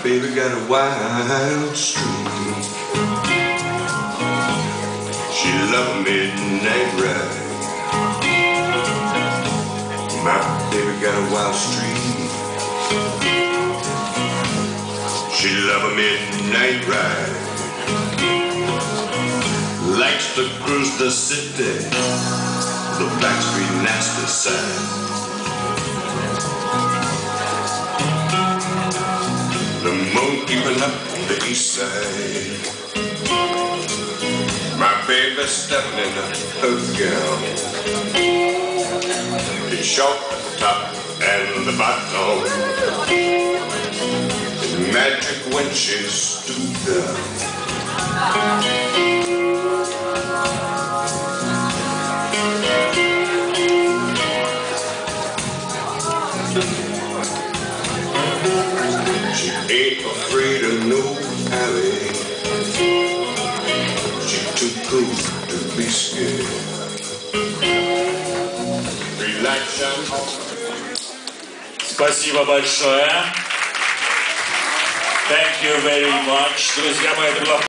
baby got a wild streak. She loved a midnight ride. My baby got a wild streak. She loved a midnight ride. Likes to cruise the city, the backstreet nasty side. The moon keeping up the east side. My baby stepping in her gown. It's short at the top and the bottom. It's magic when she's stooped down. She ain't afraid of no alley. She's too cool to be scared. Relax and Спасибо большое. Thank you very much. Друзья мои, это была